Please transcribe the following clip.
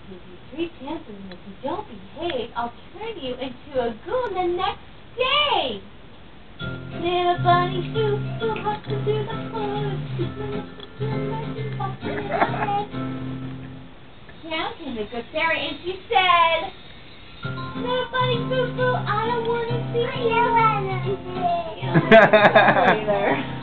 give you 3 chances, and if you don't behave, I'll turn you into a goon the next day. Little bunny Boo hops through the forest. Down came the good fairy, and she said, "Little bunny Boo, I don't want to see you." I don't want to see you.